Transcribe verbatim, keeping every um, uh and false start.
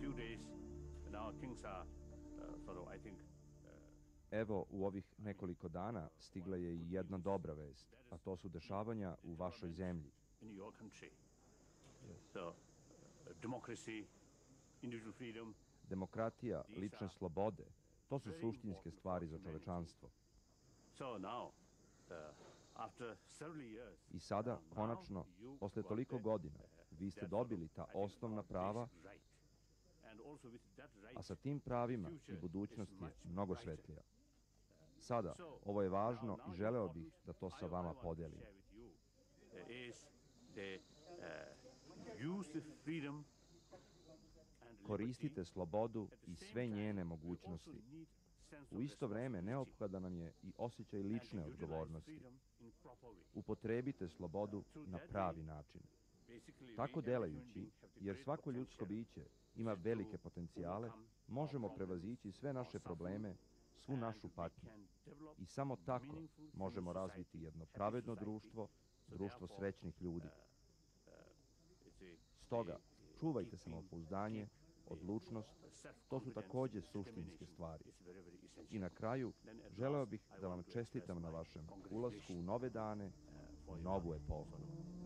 Evo, u ovih nekoliko dana stigla je i jedna dobra vest, a to su dešavanja u vašoj zemlji. Demokratija, lične slobode, to su suštinske stvari za čovečanstvo. I sada, konačno, posle toliko godina, vi ste dobili ta osnovna prava, a sa tim pravima i budućnost je mnogo svetlija. Sada, ovo je važno i želeo bih da to sa vama podelim. Koristite slobodu i sve njene mogućnosti. U isto vreme neophodan nam je i osjećaj lične odgovornosti. Upotrebite slobodu na pravi način. Tako delajući, jer svako ljudsko biće ima velike potencijale, možemo prevazići sve naše probleme, svu našu patnju. I samo tako možemo razviti jedno pravedno društvo, društvo srećnih ljudi. Stoga, čuvajte samopouzdanje, odlučnost, to su takođe suštinske stvari. I na kraju, želeo bih da vam čestitam na vašem ulasku u nove dane, u novu epohu.